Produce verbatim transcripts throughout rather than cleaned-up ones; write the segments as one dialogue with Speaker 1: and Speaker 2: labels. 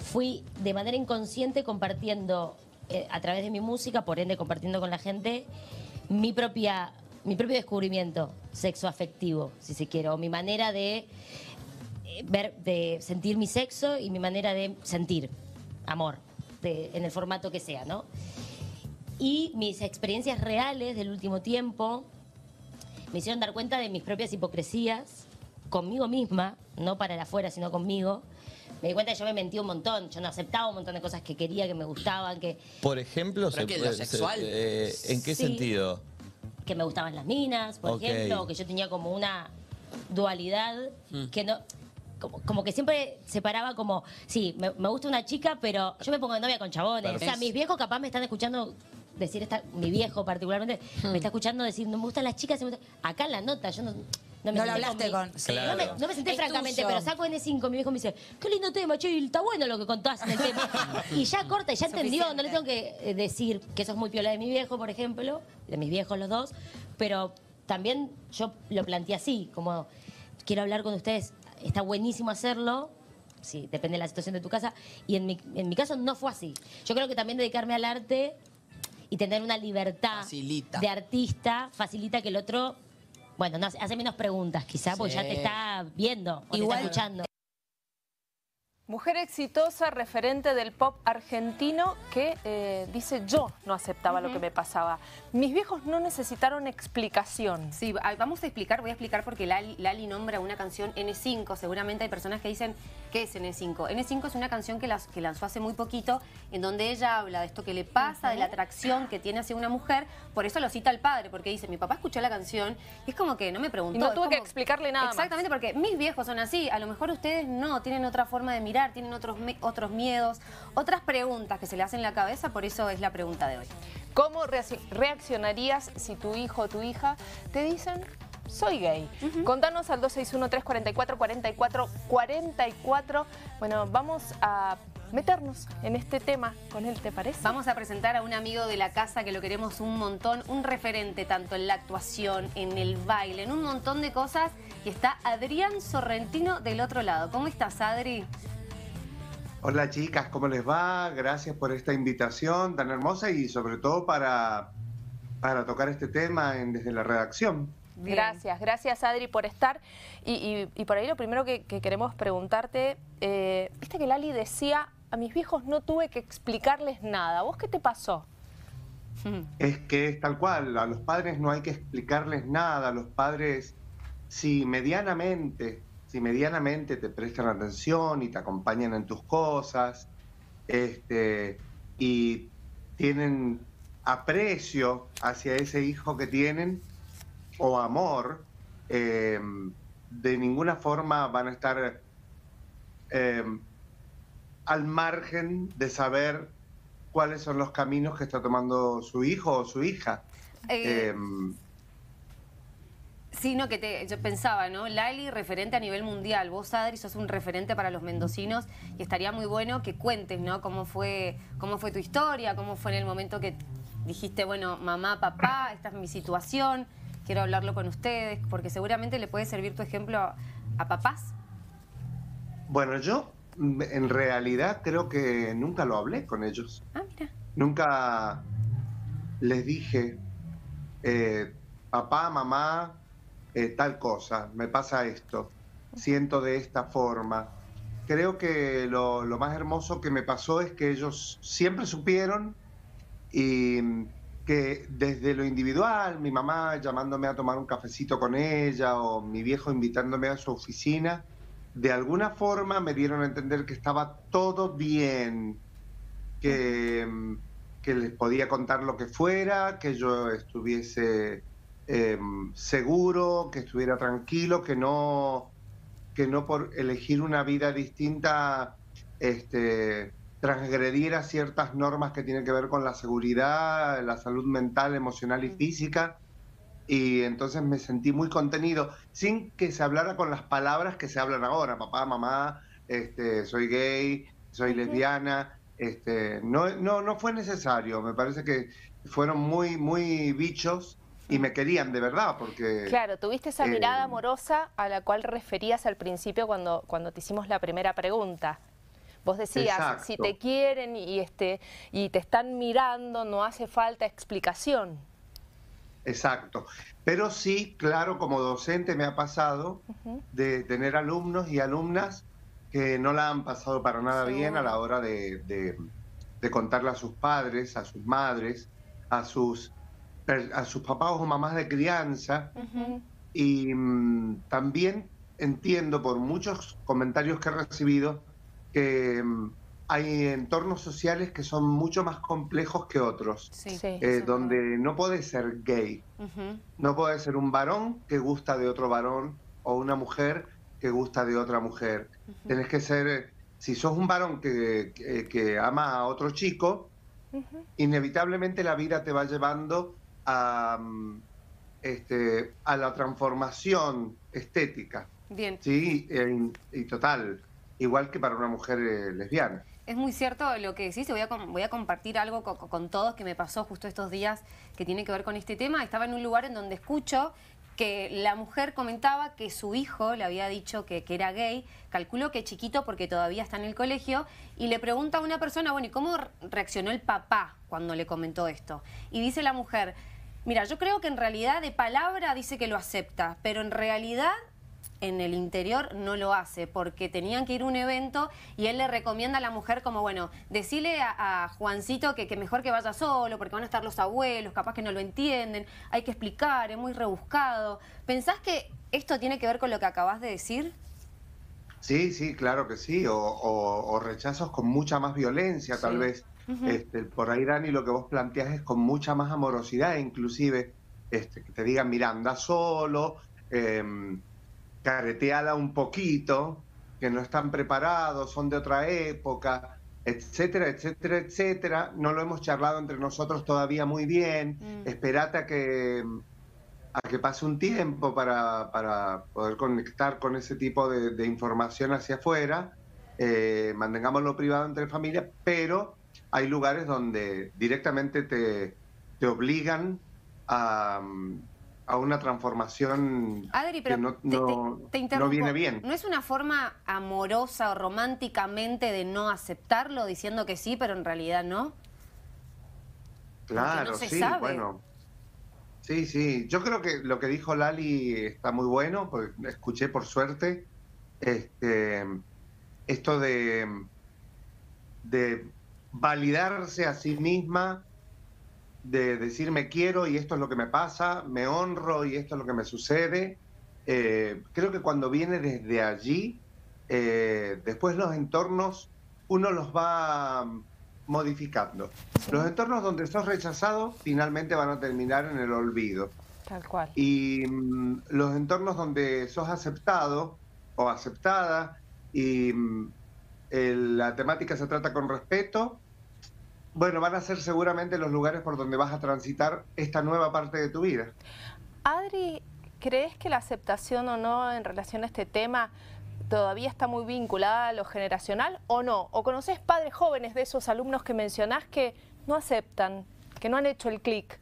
Speaker 1: fui de manera inconsciente compartiendo eh, a través de mi música, por ende compartiendo con la gente, mi propia, mi propio descubrimiento sexoafectivo, si se quiere, o mi manera de eh, ver, de sentir mi sexo y mi manera de sentir amor, de, en el formato que sea, ¿no? Y mis experiencias reales del último tiempo me hicieron dar cuenta de mis propias hipocresías conmigo misma, no para el afuera, sino conmigo. Me di cuenta que yo me mentí un montón, yo no aceptaba un montón de cosas que quería, que me gustaban, que...
Speaker 2: Por ejemplo,
Speaker 3: ¿Pero
Speaker 2: se,
Speaker 3: qué, lo sexual?
Speaker 2: Se, eh, ¿en qué
Speaker 1: Sí.
Speaker 2: sentido?
Speaker 1: Que me gustaban las minas, por
Speaker 2: Okay.
Speaker 1: ejemplo, o que yo tenía como una dualidad
Speaker 3: Mm.
Speaker 1: que no... Como, como que siempre separaba como, sí, me, me gusta una chica, pero yo me pongo de novia con chabones. O sea, mis viejos capaz me están escuchando decir, esta, mi viejo particularmente, me está escuchando decir, no me gustan las chicas. Me gusta... Acá en la nota, yo no... No, me
Speaker 4: No lo
Speaker 1: senté
Speaker 4: hablaste
Speaker 1: mi-
Speaker 4: con-
Speaker 1: Sí,
Speaker 2: Claro.
Speaker 1: no, me, no me senté
Speaker 4: Es
Speaker 1: francamente,
Speaker 4: tuyo.
Speaker 1: pero saco N cinco, mi viejo me dice, qué lindo tema, che, y está bueno lo que contás en el tema. Y ya corta, y ya entendió, no le tengo que eh, decir que eso es muy piola de mi viejo, por ejemplo, de mis viejos los dos, pero también yo lo planteé así, como quiero hablar con ustedes, está buenísimo hacerlo, sí, depende de la situación de tu casa, y en mi, en mi caso no fue así. Yo creo que también dedicarme al arte y tener una libertad
Speaker 3: Facilita.
Speaker 1: de artista facilita que el otro, bueno, no, hace menos preguntas quizá, porque
Speaker 3: Sí.
Speaker 1: ya te está viendo o
Speaker 4: Igual-
Speaker 1: te está escuchando.
Speaker 5: Mujer exitosa, referente del pop argentino, que eh, dice yo no aceptaba lo que me pasaba. Mis viejos no necesitaron explicación.
Speaker 6: Sí, a- vamos a explicar, voy a explicar porque Lali, Lali nombra una canción N cinco. Seguramente hay personas que dicen, ¿qué es N cinco? N cinco es una canción que, las, que lanzó hace muy poquito, en donde ella habla de esto que le pasa, de la atracción que tiene hacia una mujer. Por eso lo cita el padre, porque dice, mi papá escuchó la canción y es como que no me preguntó.
Speaker 5: Y no
Speaker 6: es
Speaker 5: tuve que
Speaker 6: como-
Speaker 5: explicarle nada más.
Speaker 6: Exactamente, porque mis viejos son así. A lo mejor ustedes no, tienen otra forma de mirar, tienen otros, me- otros miedos, otras preguntas que se le hacen en la cabeza, por eso es la pregunta de hoy.
Speaker 5: ¿Cómo reacci- reaccionarías si tu hijo o tu hija te dicen, soy gay? Contanos al dos seis uno, tres cuatro cuatro, cuatro cuatro cuatro cuatro. Bueno, vamos a meternos en este tema con él, ¿te parece?
Speaker 6: Vamos a presentar a un amigo de la casa que lo queremos un montón, un referente tanto en la actuación, en el baile, en un montón de cosas. Y está Adrián Sorrentino del otro lado. ¿Cómo estás, Adri?
Speaker 7: Hola chicas, ¿cómo les va? Gracias por esta invitación tan hermosa y sobre todo para, para tocar este tema en, desde la redacción.
Speaker 6: Bien.
Speaker 5: Gracias, gracias Adri por estar. Y, y- y por ahí lo primero que, que queremos preguntarte, eh, viste que Lali decía, a mis viejos no tuve que explicarles nada. ¿Vos qué te pasó?
Speaker 7: Es que es tal cual, a los padres no hay que explicarles nada, a los padres si medianamente, si medianamente te prestan atención y te acompañan en tus cosas, este, y tienen aprecio hacia ese hijo que tienen, o amor, eh, de ninguna forma van a estar eh, al margen de saber cuáles son los caminos que está tomando su hijo o su hija.
Speaker 6: Eh,
Speaker 7: Eh,
Speaker 6: Sí, no, que te, yo pensaba, ¿no? Lali, referente a nivel mundial. Vos, Adri, sos un referente para los mendocinos y estaría muy bueno que cuentes, ¿no? Cómo fue, cómo fue tu historia, cómo fue en el momento que dijiste, bueno, mamá, papá, esta es mi situación, quiero hablarlo con ustedes, porque seguramente le puede servir tu ejemplo a, a papás.
Speaker 7: bueno, yo mm, en realidad creo que nunca lo hablé con ellos.
Speaker 6: Ah, mira.
Speaker 7: Nunca les dije, eh, papá, mamá, eh, tal cosa, me pasa esto, siento de esta forma. Creo que lo, lo más hermoso que me pasó es que ellos siempre supieron y mm, que desde lo individual, mi mamá llamándome a tomar un cafecito con ella o mi viejo invitándome a su oficina, de alguna forma me dieron a entender que estaba todo bien, que, mm, que les podía contar lo que fuera, que yo estuviese eh, seguro, que estuviera tranquilo, que no, que no por elegir una vida distinta este, transgrediera ciertas normas que tienen que ver con la seguridad, la salud mental, emocional y física. Y entonces me sentí muy contenido, sin que se hablara con las palabras que se hablan ahora, papá, mamá, este, soy gay, soy lesbiana. Este, no, no, no fue necesario, me parece que fueron muy, muy bichos y me querían de verdad, porque...
Speaker 5: Claro, tuviste esa
Speaker 7: eh,
Speaker 5: mirada amorosa a la cual referías al principio cuando, cuando te hicimos la primera pregunta. Vos decías,
Speaker 7: Exacto.
Speaker 5: si te quieren y, este, y te están mirando, no hace falta explicación.
Speaker 7: Exacto. Pero sí, claro, como docente me ha pasado uh-huh. de tener alumnos y alumnas que no la han pasado para nada Seguro. bien a la hora de, de, de contarle a sus padres, a sus madres, a sus, a sus papás o mamás de crianza. Uh-huh. Y um, también entiendo por muchos comentarios que he recibido que um, hay entornos sociales que son mucho más complejos que otros, sí, sí, eh, donde no puedes ser gay, uh-huh. no puedes ser un varón que gusta de otro varón o una mujer que gusta de otra mujer. Uh-huh. Tenés que ser, si sos un varón que, que, que ama a otro chico, uh-huh. inevitablemente la vida te va llevando a, este, a la transformación estética.
Speaker 6: Bien.
Speaker 7: Sí, y, y total, igual que para una mujer eh, lesbiana.
Speaker 6: Es muy cierto lo que decís, voy a, voy a compartir algo con, con todos que me pasó justo estos días que tiene que ver con este tema. Estaba en un lugar en donde escucho que la mujer comentaba que su hijo le había dicho que, que era gay, calculo que chiquito porque todavía está en el colegio, y le pregunta a una persona, bueno, ¿y cómo reaccionó el papá cuando le comentó esto? Y dice la mujer, mira, yo creo que en realidad de palabra dice que lo acepta, pero en realidad en el interior no lo hace, porque tenían que ir a un evento y él le recomienda a la mujer como, bueno, decile a, a Juancito que, que mejor que vaya solo, porque van a estar los abuelos, capaz que no lo entienden, hay que explicar, es muy rebuscado. ¿Pensás que esto tiene que ver con lo que acabas de decir?
Speaker 7: Sí, sí, claro que sí, o, o, o rechazos con mucha más violencia, sí. tal vez. Uh-huh. este, por ahí, Dani, lo que vos planteás es con mucha más amorosidad, inclusive, este, que te digan, mira, anda solo, eh, careteala un poquito, que no están preparados, son de otra época, etcétera, etcétera, etcétera. No lo hemos charlado entre nosotros todavía muy bien. Mm. Esperate a que, a que pase un tiempo para, para poder conectar con ese tipo de, de información hacia afuera. Eh, mantengámoslo privado entre familias, pero hay lugares donde directamente te, te obligan a... a una transformación
Speaker 6: Adri, pero
Speaker 7: que no,
Speaker 6: te,
Speaker 7: no,
Speaker 6: te, te
Speaker 7: no viene bien.
Speaker 6: ¿No es una forma amorosa o románticamente de no aceptarlo, diciendo que sí, pero en realidad no?
Speaker 7: Claro,
Speaker 6: no se
Speaker 7: sí,
Speaker 6: sabe.
Speaker 7: bueno. Sí, sí. Yo creo que lo que dijo Lali está muy bueno, porque escuché por suerte este, esto de, de validarse a sí misma, de decir me quiero y esto es lo que me pasa, me honro y esto es lo que me sucede. Eh, creo que cuando viene desde allí, eh, después los entornos uno los va modificando. Sí. Los entornos donde sos rechazado finalmente van a terminar en el olvido.
Speaker 5: Tal cual.
Speaker 7: Y mm, los entornos donde sos aceptado o aceptada y mm, el, la temática se trata con respeto, bueno, van a ser seguramente los lugares por donde vas a transitar esta nueva parte de tu vida.
Speaker 5: Adri, ¿crees que la aceptación o no en relación a este tema todavía está muy vinculada a lo generacional o no? ¿O conoces padres jóvenes de esos alumnos que mencionás que no aceptan, que no han hecho el clic?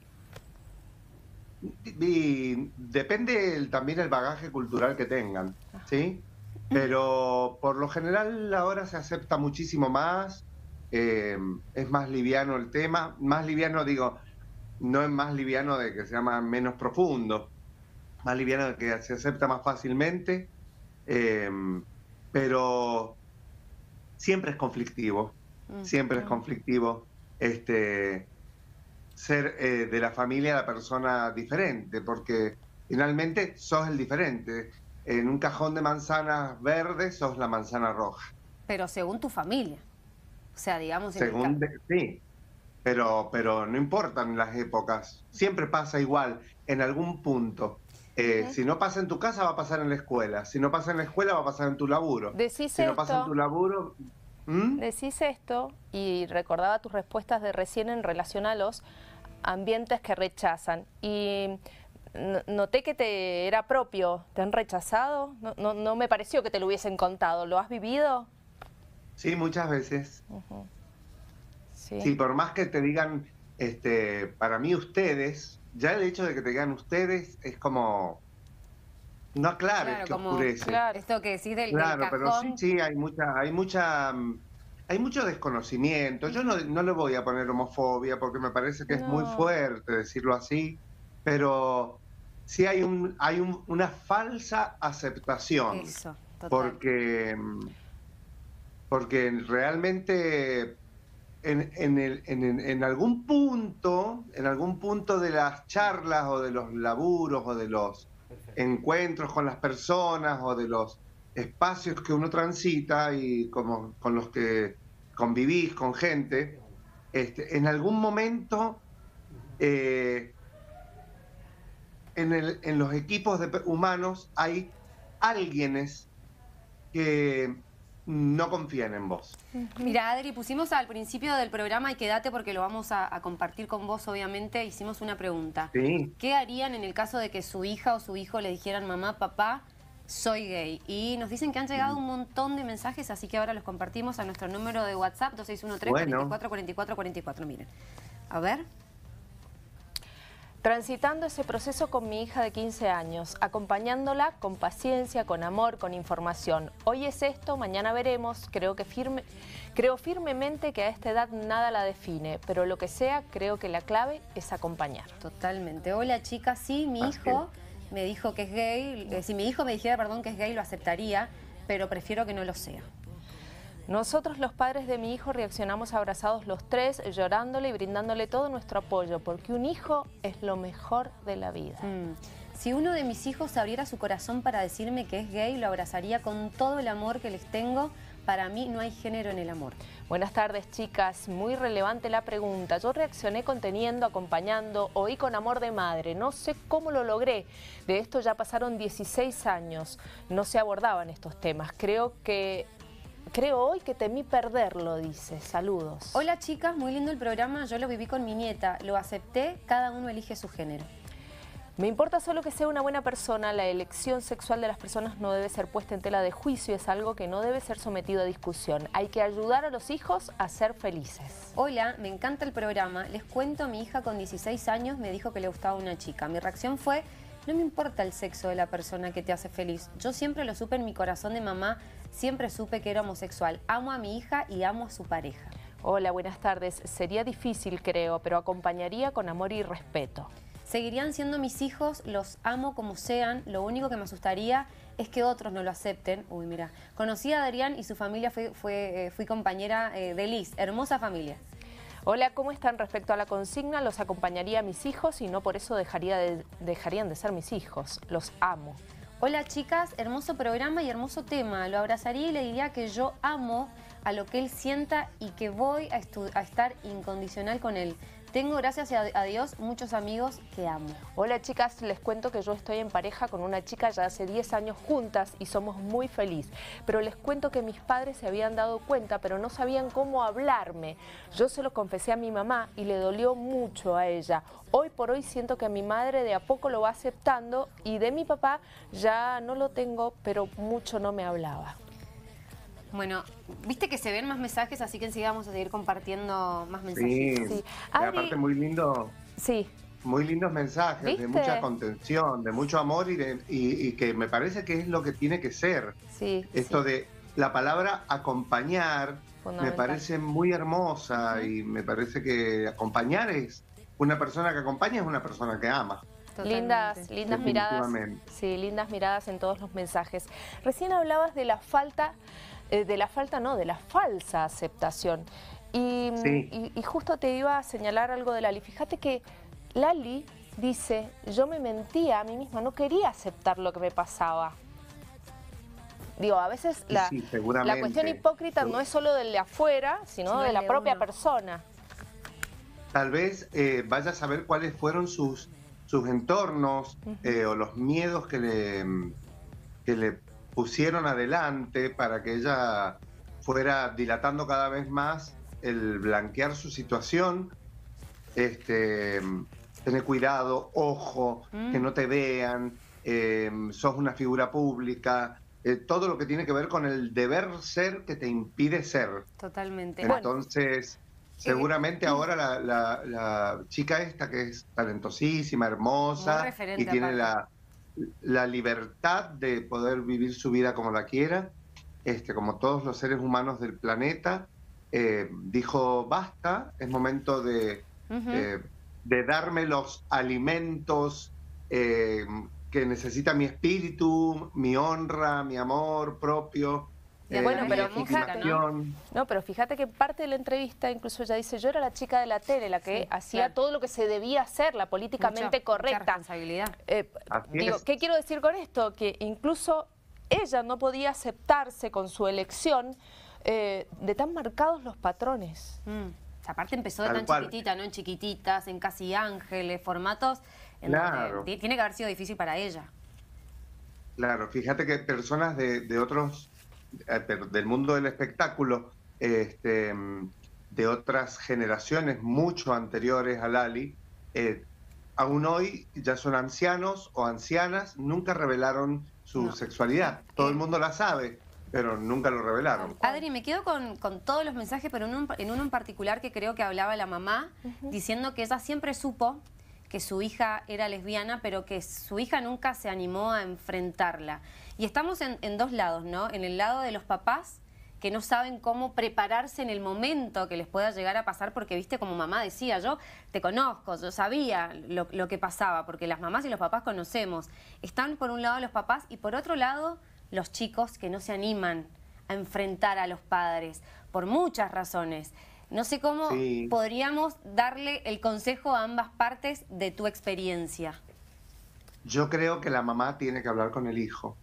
Speaker 7: Y depende el, también el bagaje cultural que tengan, ¿sí? Pero por lo general ahora se acepta muchísimo más. Eh, es más liviano el tema, más liviano digo, no es más liviano de que sea más, menos profundo, más liviano de que se acepta más fácilmente, eh, pero siempre es conflictivo, mm, siempre mm. es conflictivo este, ser eh, de la familia la persona diferente, porque finalmente sos el diferente, en un cajón de manzanas verdes sos la manzana roja.
Speaker 6: Pero según tu familia. O sea, digamos...
Speaker 7: Según de, sí, pero, pero no importan las épocas. Siempre pasa igual, en algún punto. Eh, uh-huh. Si no pasa en tu casa, va a pasar en la escuela. Si no pasa en la escuela, va a pasar en tu laburo.
Speaker 5: Decís
Speaker 7: si
Speaker 5: esto,
Speaker 7: no pasa en tu laburo... ¿Mm?
Speaker 5: Decís esto, y recordaba tus respuestas de recién en relación a los ambientes que rechazan. Y noté que te era propio. ¿Te han rechazado? No, no, no me pareció que te lo hubiesen contado. ¿Lo has vivido?
Speaker 7: Sí, muchas veces.
Speaker 5: Uh-huh. Sí.
Speaker 7: Sí, por más que te digan, este, para mí ustedes, ya el hecho de que te digan ustedes es como, no aclares,
Speaker 6: claro,
Speaker 7: que
Speaker 6: como,
Speaker 7: oscurece.
Speaker 6: Claro, esto que decís del,
Speaker 7: claro,
Speaker 6: del cajón.
Speaker 7: Pero sí, sí, hay mucha, hay mucha, hay mucho desconocimiento. Yo no, no le voy a poner homofobia porque me parece que es muy
Speaker 5: No.
Speaker 7: fuerte decirlo así, pero sí hay, un, hay un- una falsa aceptación.
Speaker 6: Eso, total.
Speaker 7: Porque, porque realmente en, en, el- en- en- en algún punto, en algún punto de las charlas o de los laburos o de los encuentros con las personas o de los espacios que uno transita y como, con los que convivís con gente, este, en algún momento eh, en, el- en los equipos de pe- humanos hay alguienes que no confían en vos.
Speaker 6: Mira, Adri, pusimos al principio del programa, y quédate porque lo vamos a, a compartir con vos, obviamente, hicimos una pregunta.
Speaker 7: Sí.
Speaker 6: ¿Qué harían en el caso de que su hija o su hijo le dijeran, mamá, papá, soy gay? Y nos dicen que han llegado un montón de mensajes, así que ahora los compartimos a nuestro número de WhatsApp, dos seis uno tres,
Speaker 7: Bueno.
Speaker 6: cuatro cuatro cuatro cuatro cuatro. Miren, a ver.
Speaker 5: Transitando ese proceso con mi hija de quince años, acompañándola con paciencia, con amor, con información. Hoy es esto, mañana veremos. Creo que firme, creo firmemente que a esta edad nada la define, pero lo que sea, creo que la clave es acompañar.
Speaker 6: Totalmente. Hola, chicas. Sí, mi
Speaker 7: Así
Speaker 6: hijo me dijo que es gay. Eh, si mi hijo me dijera, perdón, que es gay, lo aceptaría, pero prefiero que no lo sea.
Speaker 5: Nosotros, los padres de mi hijo, reaccionamos abrazados los tres, llorándole y brindándole todo nuestro apoyo, porque un hijo es lo mejor de la vida.
Speaker 6: Mm. Si uno de mis hijos abriera su corazón para decirme que es gay, lo abrazaría con todo el amor que les tengo. Para mí no hay género en el amor.
Speaker 5: Buenas tardes, chicas. Muy relevante la pregunta. Yo reaccioné conteniendo, acompañando, oí con amor de madre. No sé cómo lo logré. De esto ya pasaron dieciséis años. No se abordaban estos temas. Creo que... Creo hoy que temí perderlo, dice. Saludos.
Speaker 6: Hola, chicas. Muy lindo el programa. Yo lo viví con mi nieta. Lo acepté. Cada uno elige su género.
Speaker 5: Me importa solo que sea una buena persona. La elección sexual de las personas no debe ser puesta en tela de juicio. Es algo que no debe ser sometido a discusión. Hay que ayudar a los hijos a ser felices.
Speaker 6: Hola, me encanta el programa. Les cuento, mi hija con dieciséis años me dijo que le gustaba una chica. Mi reacción fue, no me importa el sexo de la persona que te hace feliz. Yo siempre lo supe en mi corazón de mamá, siempre supe que era homosexual. Amo a mi hija y amo a su pareja.
Speaker 5: Hola, buenas tardes. Sería difícil, creo, pero acompañaría con amor y respeto.
Speaker 6: Seguirían siendo mis hijos, los amo como sean. Lo único que me asustaría es que otros no lo acepten. Uy, mira. Conocí a Adrián y su familia, fue, fue, eh, fui compañera eh, de Liz. Hermosa familia.
Speaker 5: Hola, ¿cómo están? Respecto a la consigna, los acompañaría a mis hijos y no por eso dejaría de, dejarían de ser mis hijos. Los amo.
Speaker 6: Hola, chicas. Hermoso programa y hermoso tema. Lo abrazaría y le diría que yo amo a lo que él sienta y que voy a, a estar incondicional con él. Tengo, gracias a, a Dios, muchos amigos que amo.
Speaker 5: Hola, chicas, les cuento que yo estoy en pareja con una chica ya hace diez años juntas y somos muy felices. Pero les cuento que mis padres se habían dado cuenta, pero no sabían cómo hablarme. Yo se lo confesé a mi mamá y le dolió mucho a ella. Hoy por hoy siento que mi madre de a poco lo va aceptando y de mi papá ya no lo tengo, pero mucho no me hablaba.
Speaker 6: Bueno, viste que se ven más mensajes, así que enseguida vamos a seguir compartiendo más mensajes.
Speaker 7: Sí,
Speaker 5: Sí.
Speaker 7: y
Speaker 5: Adri-
Speaker 7: aparte muy lindo,
Speaker 5: Sí.
Speaker 7: muy lindos mensajes,
Speaker 5: ¿Viste?
Speaker 7: de mucha contención, de mucho amor y, de- y- y que me parece que es lo que tiene que ser.
Speaker 5: Sí,
Speaker 7: Esto
Speaker 5: sí.
Speaker 7: de la palabra acompañar me
Speaker 5: Fundamental.
Speaker 7: parece muy hermosa y me parece que acompañar es, una persona que acompaña es una persona que ama.
Speaker 6: Totalmente.
Speaker 5: Lindas, lindas miradas.
Speaker 7: Definitivamente.
Speaker 5: Sí, lindas miradas en todos los mensajes. Recién hablabas de la falta, eh, de la falta no, de la falsa aceptación. Y,
Speaker 7: Sí.
Speaker 5: y, y justo te iba a señalar algo de Lali. Fíjate que Lali dice, yo me mentía a mí misma, no quería aceptar lo que me pasaba. Digo, a veces
Speaker 7: Y
Speaker 5: la,
Speaker 7: sí,
Speaker 5: la
Speaker 7: seguramente.
Speaker 5: cuestión hipócrita no es solo del de afuera, sino
Speaker 6: Sino
Speaker 5: de
Speaker 6: el
Speaker 5: la
Speaker 6: de
Speaker 5: propia
Speaker 6: uno.
Speaker 5: persona.
Speaker 7: Tal vez eh, vaya a saber cuáles fueron sus, sus entornos eh, o los miedos que le, que le pusieron adelante para que ella fuera dilatando cada vez más el blanquear su situación. Este, tener cuidado, ojo,
Speaker 6: Mm.
Speaker 7: que no te vean, eh, sos una figura pública, eh, todo lo que tiene que ver con el deber ser que te impide ser.
Speaker 6: Totalmente.
Speaker 7: Entonces, seguramente ahora la, la- la chica esta que es talentosísima,
Speaker 6: Muy
Speaker 7: hermosa
Speaker 6: referente,
Speaker 7: y tiene
Speaker 6: aparte.
Speaker 7: la, la libertad de poder vivir su vida como la quiera, este, como todos los seres humanos del planeta, eh, dijo, basta, es momento de,
Speaker 5: Ujú.
Speaker 7: eh, de darme los alimentos eh, que necesita mi espíritu, mi honra, mi amor propio.
Speaker 5: Y bueno,
Speaker 7: mi
Speaker 5: pero fíjate,
Speaker 7: legitimación.
Speaker 5: No, pero fíjate que parte de la entrevista incluso ella dice, yo era la chica de la tele, la que
Speaker 6: Sí,
Speaker 5: hacía
Speaker 6: claro.
Speaker 5: todo lo que se debía hacer, la políticamente
Speaker 6: Mucha- mucha
Speaker 5: correcta.
Speaker 6: responsabilidad.
Speaker 5: Eh,
Speaker 7: Así
Speaker 5: digo,
Speaker 7: es.
Speaker 5: ¿qué quiero decir con esto? Que incluso ella no podía aceptarse con su elección eh, de tan marcados los patrones.
Speaker 6: Mm. Aparte empezó de
Speaker 7: Tal
Speaker 6: tan
Speaker 7: cual.
Speaker 6: chiquitita, ¿no? En Chiquititas, en Casi Ángeles, formatos en
Speaker 7: Claro.
Speaker 6: donde ti- tiene que haber sido difícil para ella.
Speaker 7: Claro, fíjate que personas de, de otros, eh, pero del mundo del espectáculo, este, mm, de otras generaciones mucho anteriores a Lali, eh, aún hoy ya son ancianos o ancianas, nunca revelaron su
Speaker 6: No.
Speaker 7: sexualidad. Todo
Speaker 6: Eh.
Speaker 7: el mundo la sabe, pero nunca lo revelaron.
Speaker 6: Adri, me quedo con, con todos los mensajes, pero en, un- en uno en particular que creo que hablaba la mamá, diciendo que ella siempre supo que su hija era lesbiana, pero que su hija nunca se animó a enfrentarla. Y estamos en, en dos lados, ¿no? En el lado de los papás, que no saben cómo prepararse en el momento que les pueda llegar a pasar, porque, viste, como mamá decía, yo te conozco, yo sabía lo, lo que pasaba, porque las mamás y los papás conocemos. Están por un lado los papás y por otro lado los chicos que no se animan a enfrentar a los padres, por muchas razones. No sé cómo
Speaker 7: Sí.
Speaker 6: podríamos darle el consejo a ambas partes de tu experiencia.
Speaker 7: Yo creo que la mamá tiene que hablar con el hijo.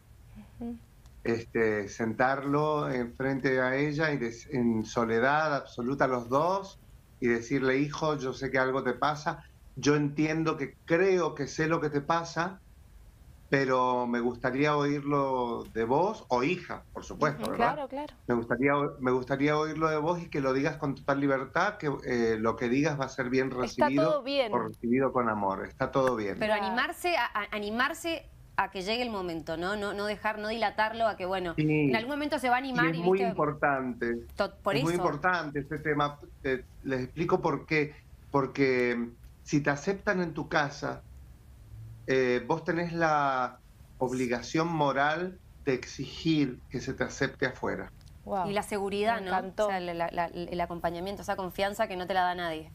Speaker 7: Este, sentarlo enfrente a ella y des- en soledad absoluta los dos y decirle, hijo, yo sé que algo te pasa, yo entiendo que creo que sé lo que te pasa, pero me gustaría oírlo de vos, o hija, por supuesto, ¿verdad?
Speaker 5: Claro, claro.
Speaker 7: Me gustaría, me gustaría oírlo de vos y que lo digas con total libertad, que eh, lo que digas va a ser bien
Speaker 5: Está
Speaker 7: recibido
Speaker 5: todo bien.
Speaker 7: o recibido con amor. Está todo bien.
Speaker 6: Pero
Speaker 5: Claro.
Speaker 6: animarse a, a- animarse a que llegue el momento, ¿no? No, no dejar, no dilatarlo a que, bueno,
Speaker 7: Sí.
Speaker 6: en algún momento se va a
Speaker 7: Y
Speaker 6: animar
Speaker 7: es
Speaker 6: y,
Speaker 7: muy
Speaker 6: viste,
Speaker 7: importante.
Speaker 6: to- por
Speaker 7: es
Speaker 6: eso.
Speaker 7: muy importante este tema. Eh, les explico por qué. Porque mm, si te aceptan en tu casa, eh, vos tenés la obligación moral de exigir que se te acepte afuera.
Speaker 5: Wow.
Speaker 6: Y la seguridad,
Speaker 5: Me
Speaker 6: ¿no?
Speaker 5: encantó.
Speaker 6: O sea, la- la- el acompañamiento, esa confianza que no te la da nadie.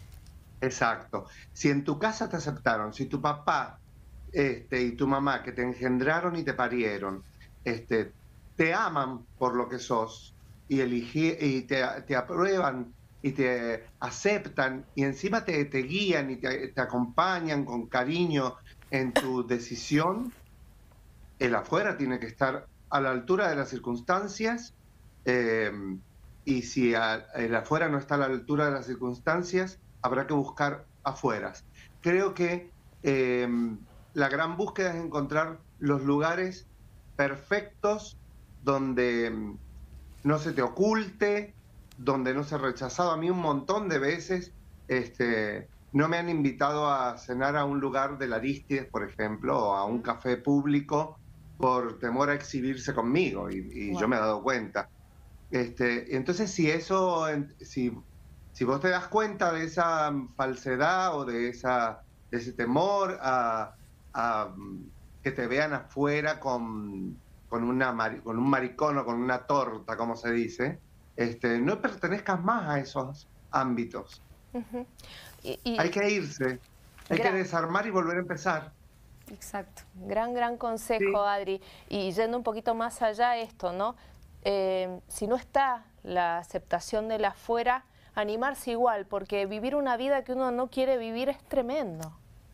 Speaker 7: Exacto. Si en tu casa te aceptaron, si tu papá este, y tu mamá que te engendraron y te parieron, este, te aman por lo que sos y, eligi- y te, te aprueban y te aceptan y encima te, te guían y te, te acompañan con cariño en tu decisión, el afuera tiene que estar a la altura de las circunstancias eh, y si a- el afuera no está a la altura de las circunstancias, habrá que buscar afueras. Creo que eh, la gran búsqueda es encontrar los lugares perfectos donde mm, no se te oculte, donde no se ha rechazado. A mí un montón de veces este, no me han invitado a cenar a un lugar de la Arístides, por ejemplo, o a un café público por temor a exhibirse conmigo, y, y
Speaker 6: Wow.
Speaker 7: yo me he dado cuenta. Este, entonces, si eso, en- si, si vos te das cuenta de esa falsedad o de, esa, de ese temor a, a, mm, que te vean afuera con, con, una mari- con un maricón o con una torta, como se dice, este, no pertenezcas más a esos ámbitos.
Speaker 5: Ujú. Y- y-
Speaker 7: Hay que irse, hay que
Speaker 5: Gran-
Speaker 7: desarmar y volver a empezar.
Speaker 6: Exacto.
Speaker 5: Gran, gran consejo,
Speaker 7: Sí.
Speaker 5: Adri. Y yendo un poquito más allá esto, ¿no? Eh, si no está la aceptación del afuera, animarse igual, porque vivir una vida que uno no quiere vivir es tremendo.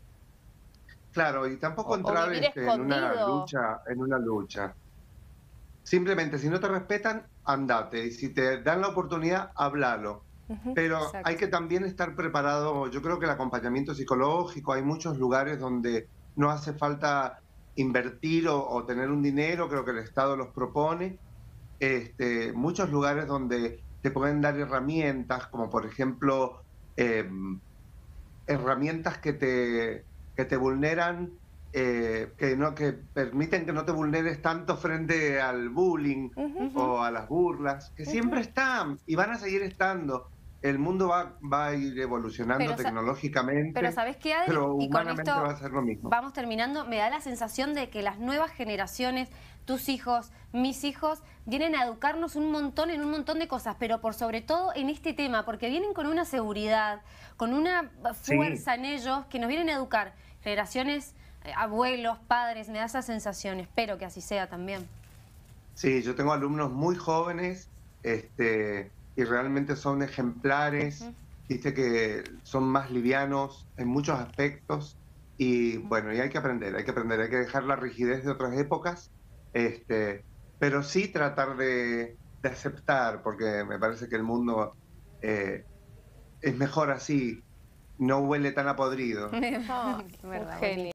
Speaker 7: Claro, y tampoco
Speaker 5: O- o
Speaker 7: entrar
Speaker 5: vivir
Speaker 7: este, en una
Speaker 5: escondido.
Speaker 7: lucha, en una lucha. Simplemente, si no te respetan, andate. Y si te dan la oportunidad, háblalo.
Speaker 5: Ujú.
Speaker 7: Pero
Speaker 6: Exacto.
Speaker 7: hay que también estar preparado. Yo creo que el acompañamiento psicológico, hay muchos lugares donde no hace falta invertir o, o tener un dinero, creo que el Estado los propone. Este, muchos lugares donde te pueden dar herramientas, como por ejemplo, eh, herramientas que te, que te vulneran, eh, que, no, que permiten que no te vulneres tanto frente al bullying
Speaker 5: Ujú.
Speaker 7: o a las burlas, que siempre están y van a seguir estando. el mundo va, va a ir evolucionando
Speaker 6: Pero,
Speaker 7: tecnológicamente,
Speaker 6: Pero ¿sabés qué, Adri?
Speaker 7: pero
Speaker 6: Y con
Speaker 7: humanamente
Speaker 6: esto
Speaker 7: va a ser lo mismo.
Speaker 6: vamos terminando. Me da la sensación de que las nuevas generaciones, tus hijos, mis hijos, vienen a educarnos un montón en un montón de cosas, pero por sobre todo en este tema, porque vienen con una seguridad, con una fuerza
Speaker 7: Sí.
Speaker 6: en ellos que nos vienen a educar. Generaciones, eh, abuelos, padres, me da esa sensación. Espero que así sea también.
Speaker 7: Sí, yo tengo alumnos muy jóvenes este, y realmente son ejemplares,
Speaker 6: Ujú.
Speaker 7: viste que son más livianos en muchos aspectos y bueno, y hay que aprender, hay que aprender, hay que dejar la rigidez de otras épocas, este, pero sí tratar de, de aceptar, porque me parece que el mundo eh, es mejor así, no huele tan a podrido.
Speaker 5: Ah,
Speaker 6: Verdad,
Speaker 5: un genio.